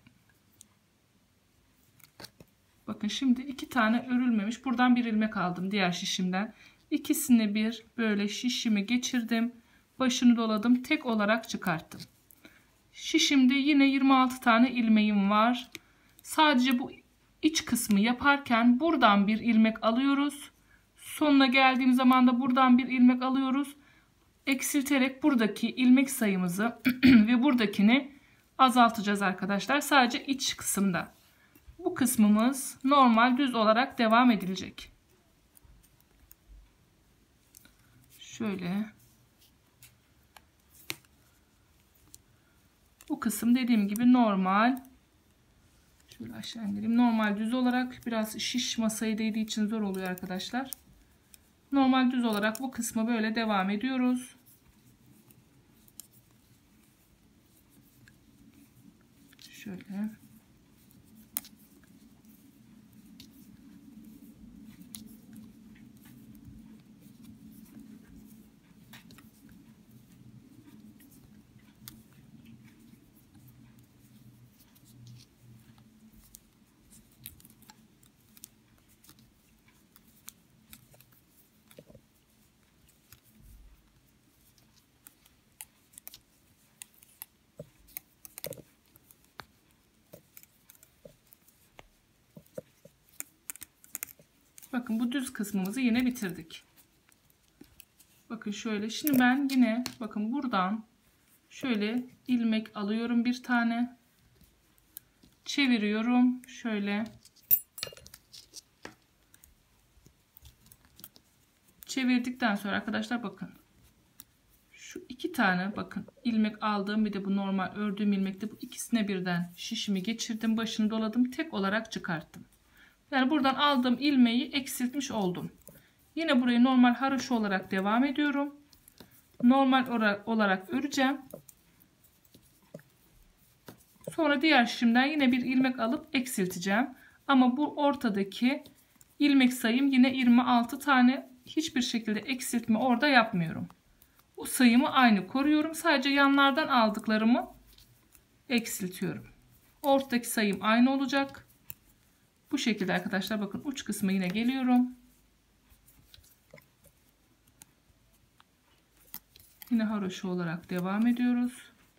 Bakın şimdi iki tane örülmemiş. Buradan bir ilmek aldım diğer şişimden. İkisini bir böyle şişimi geçirdim. Başını doladım. Tek olarak çıkarttım. Şişimde yine yirmi altı tane ilmeğim var. Sadece bu iç kısmı yaparken buradan bir ilmek alıyoruz. Sonuna geldiğim zaman da buradan bir ilmek alıyoruz. Eksilterek buradaki ilmek sayımızı ve buradakini azaltacağız arkadaşlar. Sadece iç kısımda. Bu kısmımız normal düz olarak devam edilecek. Şöyle. Bu kısım dediğim gibi normal. Şöyle aşağı indireyim. Normal düz olarak, biraz şiş masaya değdiği için zor oluyor arkadaşlar. Normal düz olarak bu kısmı böyle devam ediyoruz. Şöyle. Bakın bu düz kısmımızı yine bitirdik. Bakın şöyle. Şimdi ben yine bakın buradan şöyle ilmek alıyorum bir tane. Çeviriyorum. Şöyle. Çevirdikten sonra arkadaşlar bakın. Şu iki tane bakın ilmek aldığım, bir de bu normal ördüğüm ilmekte, bu ikisine birden şişimi geçirdim. Başını doladım. Tek olarak çıkarttım. Yani buradan aldığım ilmeği eksiltmiş oldum. Yine burayı normal haroşa olarak devam ediyorum. Normal olarak, olarak öreceğim. Sonra diğer şişimden yine bir ilmek alıp eksilteceğim. Ama bu ortadaki ilmek sayım yine yirmi altı tane. Hiçbir şekilde eksiltme orada yapmıyorum. O sayımı aynı koruyorum. Sadece yanlardan aldıklarımı eksiltiyorum. Ortadaki sayım aynı olacak. Bu şekilde arkadaşlar bakın uç kısmı yine geliyorum. Yine haroşa olarak devam ediyoruz.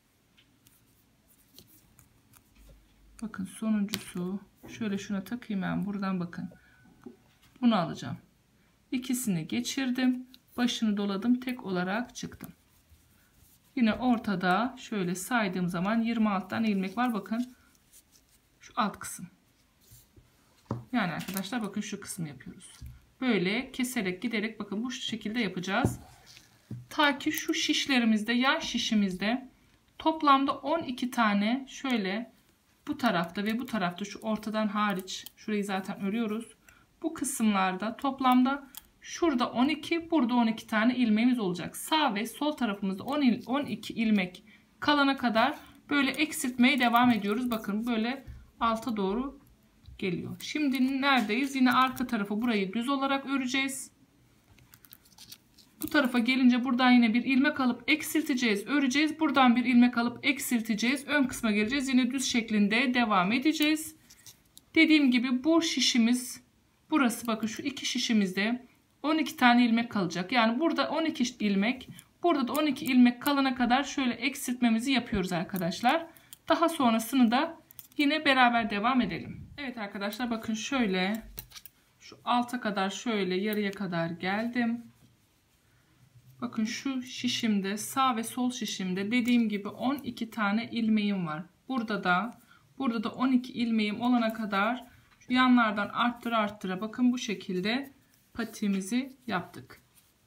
Bakın sonuncusu. Şöyle şuna takayım ben buradan bakın. Bunu alacağım. İkisini geçirdim. Başını doladım. Tek olarak çıktım. Yine ortada şöyle saydığım zaman yirmi altı tane ilmek var. Bakın şu alt kısım. Yani arkadaşlar bakın şu kısmı yapıyoruz. Böyle keserek giderek bakın bu şekilde yapacağız. Ta ki şu şişlerimizde, yan şişimizde toplamda on iki tane şöyle bu tarafta ve bu tarafta, şu ortadan hariç, şurayı zaten örüyoruz. Bu kısımlarda toplamda şurada on iki, burada on iki tane ilmeğimiz olacak. Sağ ve sol tarafımızda on iki ilmek kalana kadar böyle eksiltmeye devam ediyoruz. Bakın böyle alta doğru geliyor. Şimdi neredeyiz? Yine arka tarafı, burayı düz olarak öreceğiz. Bu tarafa gelince buradan yine bir ilmek alıp eksilteceğiz, öreceğiz. Buradan bir ilmek alıp eksilteceğiz. Ön kısma geleceğiz. Yine düz şeklinde devam edeceğiz. Dediğim gibi bu şişimiz, burası bakın şu iki şişimizde on iki tane ilmek kalacak. Yani burada on iki ilmek, burada da on iki ilmek kalana kadar şöyle eksiltmemizi yapıyoruz arkadaşlar. Daha sonrasını da yine beraber devam edelim. Evet arkadaşlar bakın şöyle şu alta kadar, şöyle yarıya kadar geldim. Bakın şu şişimde, sağ ve sol şişimde dediğim gibi on iki tane ilmeğim var. Burada da burada da on iki ilmeğim olana kadar şu yanlardan arttıra arttıra bakın bu şekilde patiğimizi yaptık.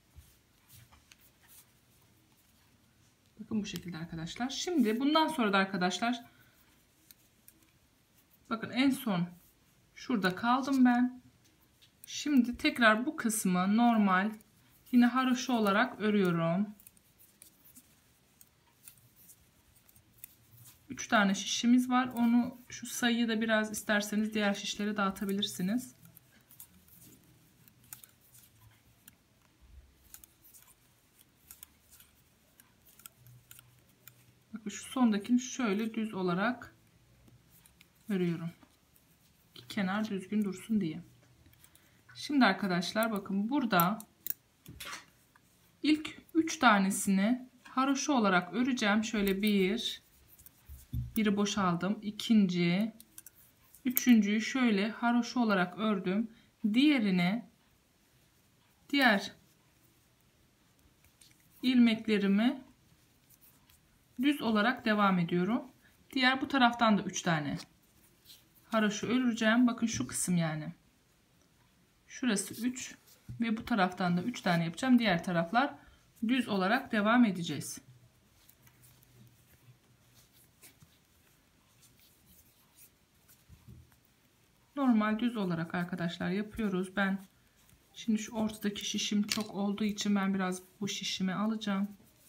Bakın bu şekilde arkadaşlar. Şimdi bundan sonra da arkadaşlar bakın en son şurada kaldım ben. Şimdi tekrar bu kısmı normal yine haroşa olarak örüyorum. üç tane şişimiz var. Onu, şu sayıyı da biraz isterseniz diğer şişlere dağıtabilirsiniz. Bakın şu sondakini şöyle düz olarak örüyorum. Ki kenar düzgün dursun diye. Şimdi arkadaşlar bakın burada ilk üç tanesini haroşa olarak öreceğim. Şöyle bir, biri boşaldım. İkinci, Üçüncüyü şöyle haroşa olarak ördüm. Diğerine diğer ilmeklerimi düz olarak devam ediyorum. Diğer bu taraftan da üç tane haroşa öreceğim. Bakın şu kısım yani. Şurası üç ve bu taraftan da üç tane yapacağım. Diğer taraflar düz olarak devam edeceğiz. Normal düz olarak arkadaşlar yapıyoruz. Ben şimdi şu ortadaki şişim çok olduğu için ben biraz bu şişimi alacağım.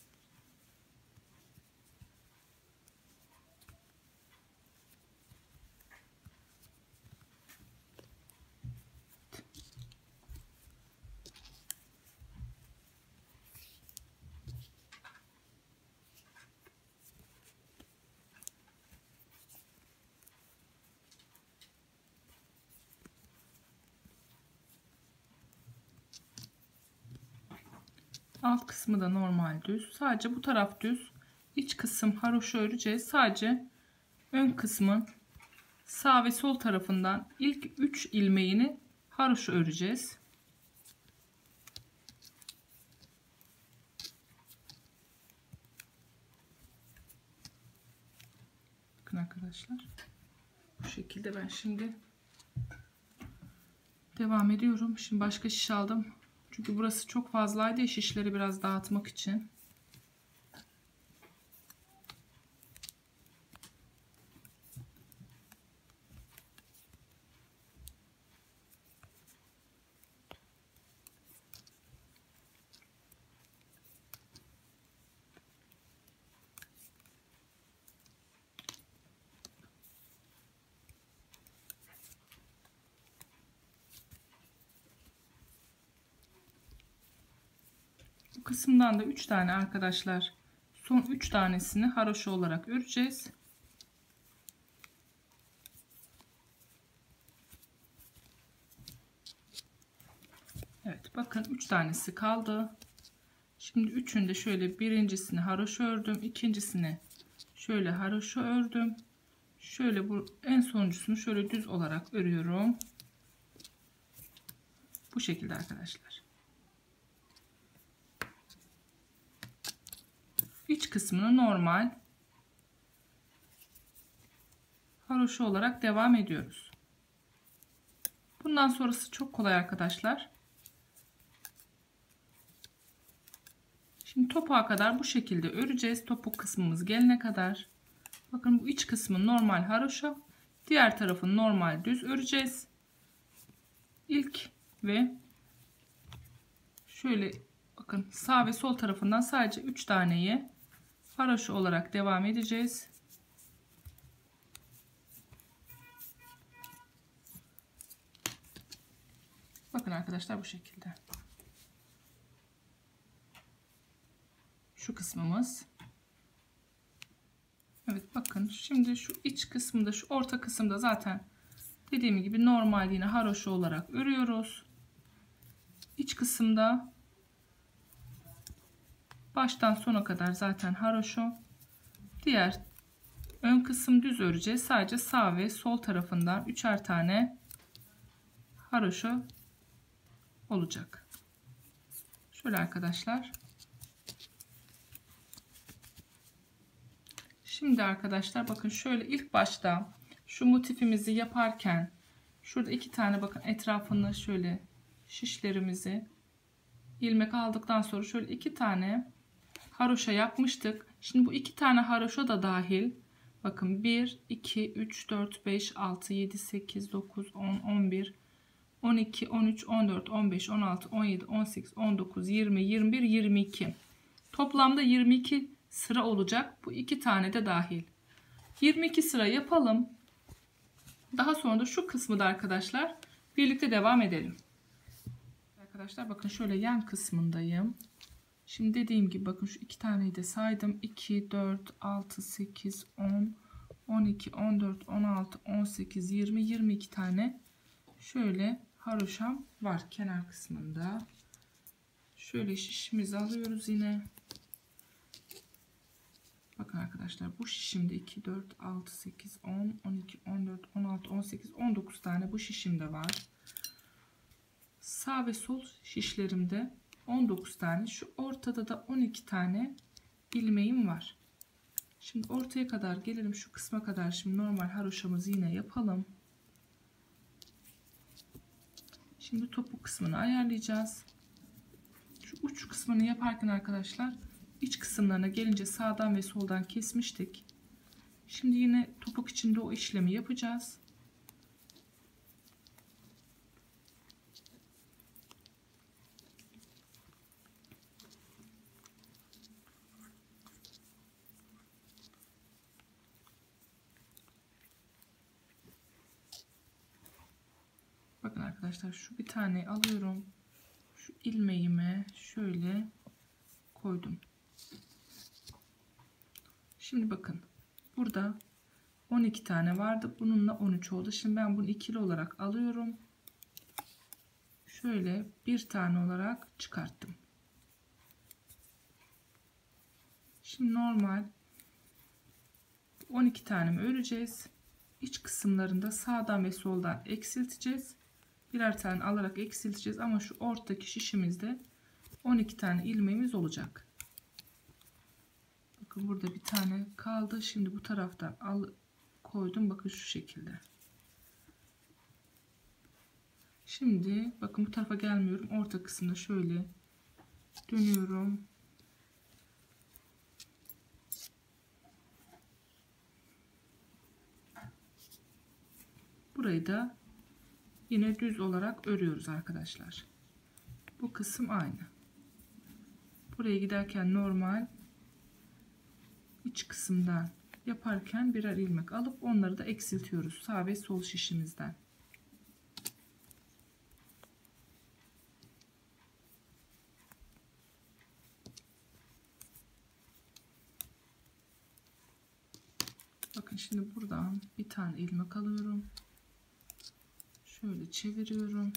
Alt kısmı da normal düz. Sadece bu taraf düz. İç kısım haroşa öreceğiz. Sadece ön kısmın sağ ve sol tarafından ilk üç ilmeğini haroşa öreceğiz. Bakın arkadaşlar. Bu şekilde ben şimdi devam ediyorum. Şimdi başka şiş aldım. Çünkü burası çok fazlaydı ya, şişleri biraz dağıtmak için. Bu kısımdan da üç tane arkadaşlar, son üç tanesini haroşa olarak öreceğiz. Evet, bakın üç tanesi kaldı. Şimdi üçünde şöyle birincisini haroşa ördüm, ikincisini şöyle haroşa ördüm. Şöyle bu en sonuncusunu şöyle düz olarak örüyorum. Bu şekilde arkadaşlar. İç kısmını normal haroşa olarak devam ediyoruz. Bundan sonrası çok kolay arkadaşlar. Şimdi topuğa kadar bu şekilde öreceğiz. Topuk kısmımız gelene kadar. Bakın bu iç kısmı normal haroşa, diğer tarafını normal düz öreceğiz. İlk ve şöyle bakın sağ ve sol tarafından sadece üç taneyi haroşa olarak devam edeceğiz. Bakın arkadaşlar bu şekilde. Şu kısmımız. Evet, bakın şimdi şu iç kısmında, şu orta kısımda zaten dediğim gibi normal yine haroşa olarak örüyoruz. İç kısımda baştan sona kadar zaten haroşa. Diğer ön kısım düz öreceğiz. Sadece sağ ve sol tarafından üçer tane haroşa olacak. Şöyle arkadaşlar. Şimdi arkadaşlar bakın şöyle ilk başta şu motifimizi yaparken şurada iki tane bakın etrafını şöyle şişlerimizi ilmek aldıktan sonra şöyle iki tane haroşa yapmıştık. Şimdi bu iki tane haroşa da dahil. Bakın bir, iki, üç, dört, beş, altı, yedi, sekiz, dokuz, on, on bir, on iki, on üç, on dört, on beş, on altı, on yedi, on sekiz, on dokuz, yirmi, yirmi bir, yirmi iki. Toplamda yirmi iki sıra olacak. Bu iki tane de dahil. yirmi iki sıra yapalım. Daha sonra da şu kısmı da arkadaşlar birlikte devam edelim. Arkadaşlar bakın şöyle yan kısmındayım. Şimdi dediğim gibi bakın şu iki taneyi de saydım. iki, dört, altı, sekiz, on, on iki, on dört, on altı, on sekiz, yirmi, yirmi iki tane şöyle haroşam var kenar kısmında. Şöyle şişimizi alıyoruz yine. Bakın arkadaşlar bu şişimde iki, dört, altı, sekiz, on, on iki, on dört, on altı, on sekiz, on dokuz tane bu şişimde var. Sağ ve sol şişlerimde on dokuz tane. Şu ortada da on iki tane ilmeğim var. Şimdi ortaya kadar gelelim, şu kısma kadar. Şimdi normal haroşamızı yine yapalım. Şimdi topuk kısmını ayarlayacağız. Şu uç kısmını yaparken arkadaşlar iç kısımlarına gelince sağdan ve soldan kesmiştik. Şimdi yine topuk içinde o işlemi yapacağız. Bakın arkadaşlar şu bir tane alıyorum. Şu ilmeğime şöyle koydum. Şimdi bakın burada on iki tane vardı. Bununla on üç oldu. Şimdi ben bunu ikili olarak alıyorum. Şöyle bir tane olarak çıkarttım. Şimdi normal on iki tanemi öreceğiz. İç kısımlarında sağdan ve soldan eksilteceğiz. Birer tane alarak eksilteceğiz ama şu ortadaki şişimizde on iki tane ilmeğimiz olacak. Bakın burada bir tane kaldı. Şimdi bu taraftan al koydum. Bakın şu şekilde. Şimdi bakın bu tarafa gelmiyorum. Orta kısımda şöyle dönüyorum. Burayı da yine düz olarak örüyoruz arkadaşlar. Bu kısım aynı. Buraya giderken normal iç kısımdan yaparken birer ilmek alıp onları da eksiltiyoruz sağ ve sol şişimizden. Bakın şimdi buradan bir tane ilmek alıyorum. Şöyle çeviriyorum.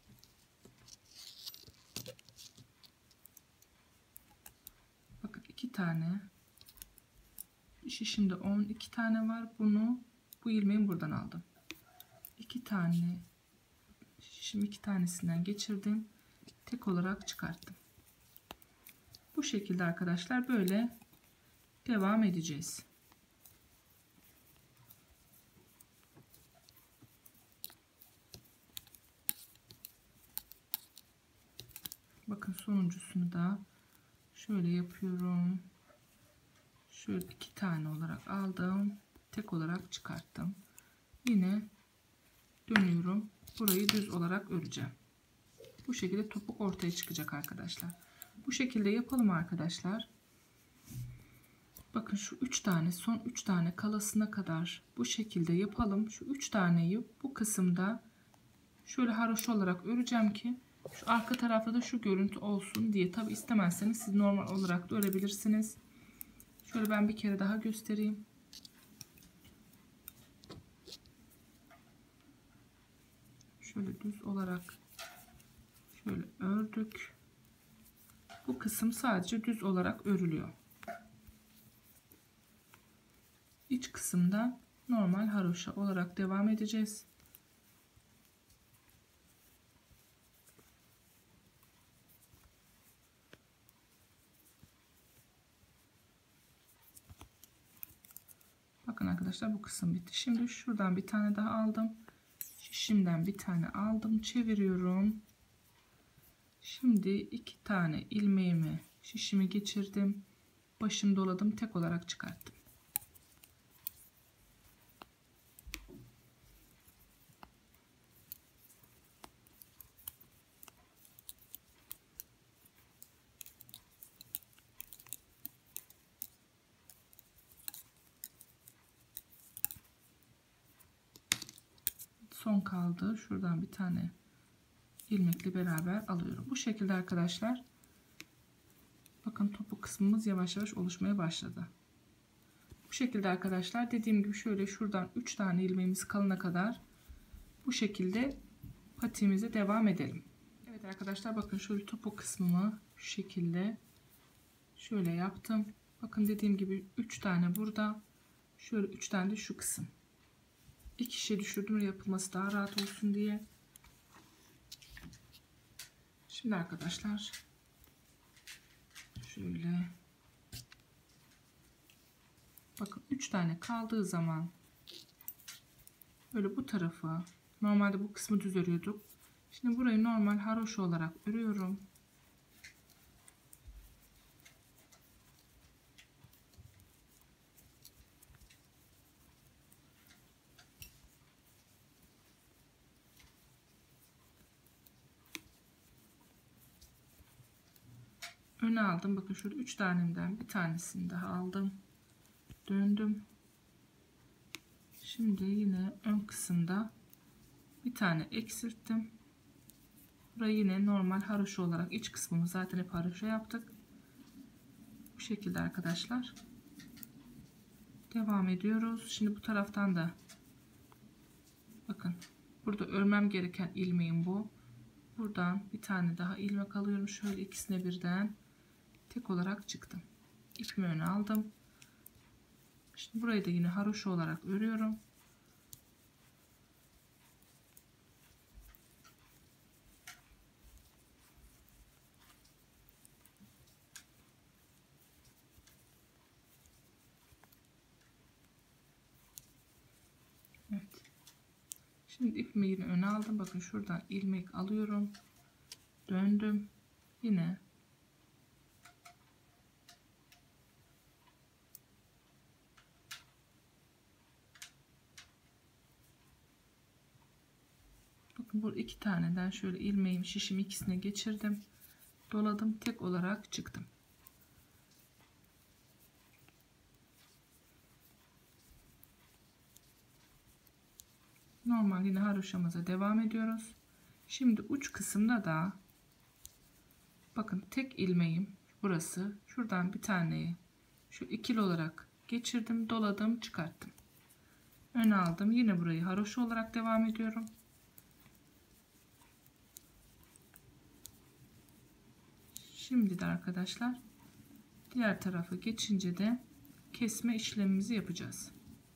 Bakın iki tane şişimde on iki tane var. Bunu bu ilmeği buradan aldım. iki tane şişim iki tanesinden geçirdim. Tek olarak çıkarttım. Bu şekilde arkadaşlar böyle devam edeceğiz. Bakın sonuncusunu da şöyle yapıyorum. Şöyle iki tane olarak aldım. Tek olarak çıkarttım. Yine dönüyorum. Burayı düz olarak öreceğim. Bu şekilde topuk ortaya çıkacak arkadaşlar. Bu şekilde yapalım arkadaşlar. Bakın şu üç tane, son üç tane kalasına kadar bu şekilde yapalım. Şu üç taneyi bu kısımda şöyle haroşa olarak öreceğim ki şu arka tarafta da şu görüntü olsun diye. Tabi istemezseniz siz normal olarak da örebilirsiniz. Şöyle ben bir kere daha göstereyim. Şöyle düz olarak şöyle ördük. Bu kısım sadece düz olarak örülüyor. İç kısımda normal haroşa olarak devam edeceğiz. Bakın arkadaşlar bu kısım bitti. Şimdi şuradan bir tane daha aldım. Şişimden bir tane aldım. Çeviriyorum. Şimdi iki tane ilmeğimi şişimi geçirdim. Başını doladım. Tek olarak çıkarttım. Son kaldı. Şuradan bir tane ilmekle beraber alıyorum. Bu şekilde arkadaşlar. Bakın topuk kısmımız yavaş yavaş oluşmaya başladı. Bu şekilde arkadaşlar dediğim gibi şöyle şuradan üç tane ilmeğimiz kalana kadar bu şekilde patiğimize devam edelim. Evet arkadaşlar bakın şöyle topuk kısmımı şu şekilde şöyle yaptım. Bakın dediğim gibi üç tane burada. Şöyle üç tane de şu kısım. İki şişe düşürdüm yapılması daha rahat olsun diye. Şimdi arkadaşlar şöyle bakın üç tane kaldığı zaman böyle bu tarafı normalde bu kısmı düz örüyorduk. Şimdi burayı normal haroşa olarak örüyorum. Öne aldım. Bakın şurada üç tanemden bir tanesini daha aldım. Döndüm. Şimdi yine ön kısımda bir tane eksilttim. Burayı yine normal haroşa olarak iç kısmını zaten hep haroşa yaptık. Bu şekilde arkadaşlar. Devam ediyoruz. Şimdi bu taraftan da bakın burada örmem gereken ilmeğim bu. Buradan bir tane daha ilmek alıyorum. Şöyle ikisine birden tek olarak çıktım. İpimi öne aldım. Şimdi burayı da yine haroşa olarak örüyorum. Evet. Şimdi ipimi yine öne aldım. Bakın şuradan ilmek alıyorum. Döndüm. Yine bakın bu iki taneden şöyle ilmeğimi şişimi ikisine geçirdim. Doladım. Tek olarak çıktım. Normal yine haroşamıza devam ediyoruz. Şimdi uç kısımda da bakın tek ilmeğim burası. Şuradan bir taneyi şu ikili olarak geçirdim, doladım, çıkarttım. Öne aldım. Yine burayı haroşa olarak devam ediyorum. Şimdi de arkadaşlar diğer tarafa geçince de kesme işlemimizi yapacağız.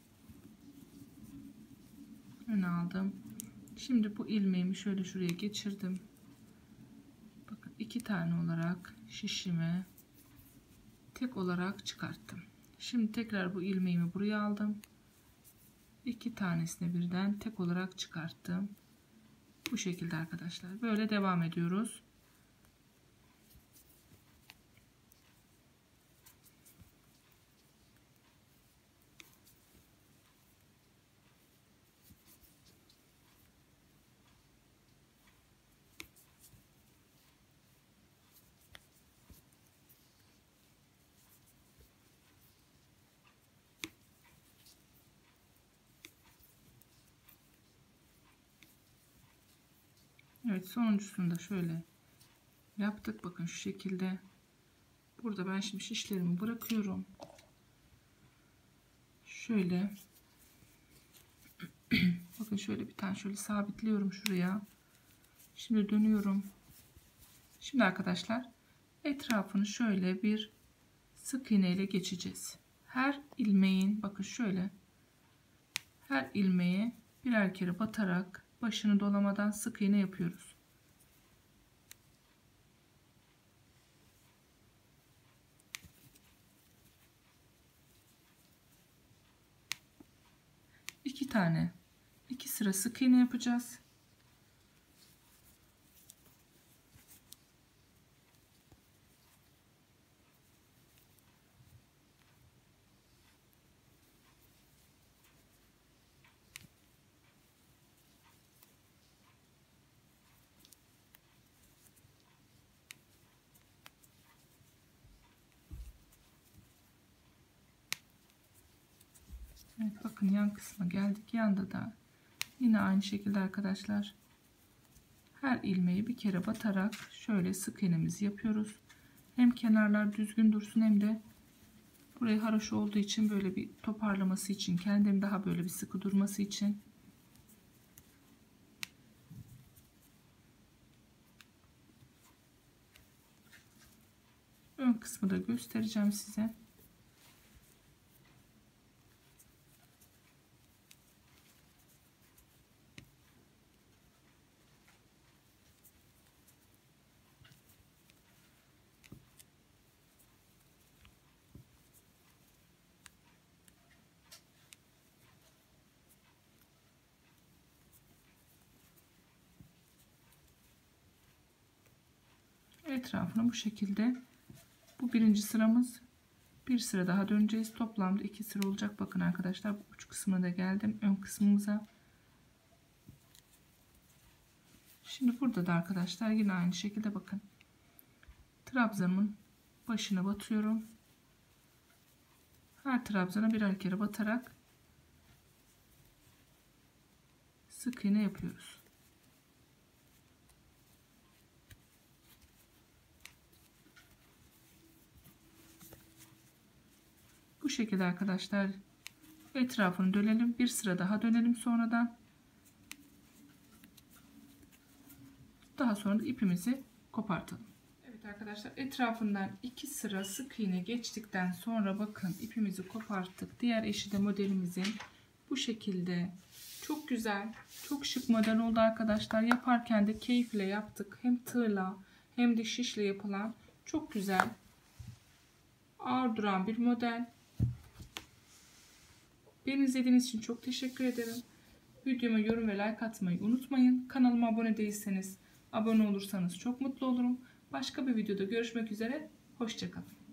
Öne aldım. Şimdi bu ilmeğimi şöyle şuraya geçirdim. Bakın iki tane olarak şişime tek olarak çıkarttım. Şimdi tekrar bu ilmeğimi buraya aldım. İki tanesini birden tek olarak çıkarttım. Bu şekilde arkadaşlar. Böyle devam ediyoruz. Evet, sonuncusunu da şöyle yaptık. Bakın şu şekilde. Burada ben şimdi şişlerimi bırakıyorum. Şöyle bakın şöyle bir tane şöyle sabitliyorum şuraya. Şimdi dönüyorum. Şimdi arkadaşlar etrafını şöyle bir sık iğne ile geçeceğiz. Her ilmeğin bakın şöyle her ilmeğe birer kere batarak başını dolamadan sık iğne yapıyoruz. İki tane iki sıra sık iğne yapacağız. Evet, bakın yan kısma geldik. Yanda da yine aynı şekilde arkadaşlar her ilmeği bir kere batarak şöyle sık iğnemizi yapıyoruz. Hem kenarlar düzgün dursun hem de burayı haroşa olduğu için böyle bir toparlaması için kendim daha böyle bir sıkı durması için ön kısmı da göstereceğim size. Etrafını bu şekilde, bu birinci sıramız, bir sıra daha döneceğiz. Toplamda iki sıra olacak. Bakın arkadaşlar, bu uç kısmına da geldim, ön kısmımıza. Şimdi burada da arkadaşlar yine aynı şekilde bakın. Trabzanımın başına batıyorum. Her trabzana birer kere batarak sık iğne yapıyoruz. Bu şekilde arkadaşlar etrafını dönelim. Bir sıra daha dönelim sonradan. Daha sonra da ipimizi kopartalım. Evet arkadaşlar, etrafından iki sıra sık iğne geçtikten sonra bakın ipimizi koparttık. Diğer eşi de modelimizin bu şekilde çok güzel, çok şık model oldu arkadaşlar. Yaparken de keyifle yaptık. Hem tığla hem de şişle yapılan çok güzel, ağır duran bir model. Beni izlediğiniz için çok teşekkür ederim. Videoma yorum ve like atmayı unutmayın. Kanalıma abone değilseniz abone olursanız çok mutlu olurum. Başka bir videoda görüşmek üzere. Hoşça kalın.